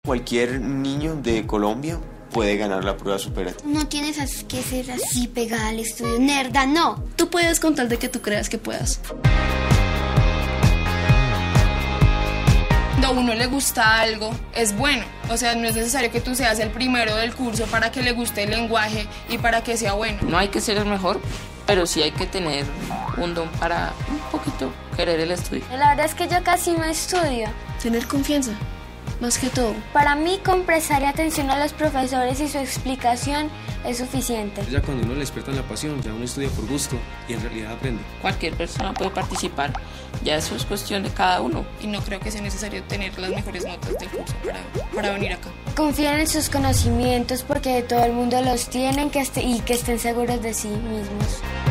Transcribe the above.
Cualquier niño de Colombia puede ganar la prueba superativa. No tienes que ser así pegada al estudio, nerda, no. Tú puedes con tal de que tú creas que puedas. Cuando a uno le gusta algo, es bueno. O sea, no es necesario que tú seas el primero del curso para que le guste el lenguaje y para que sea bueno. No hay que ser el mejor, pero sí hay que tener un don para un poquito querer el estudio. La verdad es que yo casi no estudio. Tener confianza, más que todo. Para mí, con prestarle atención a los profesores y su explicación es suficiente. Ya cuando uno le despierta la pasión, ya uno estudia por gusto y en realidad aprende. Cualquier persona puede participar, ya eso es cuestión de cada uno. Y no creo que sea necesario tener las mejores notas del curso para venir acá. Confíen en sus conocimientos porque todo el mundo los tiene y que estén seguros de sí mismos.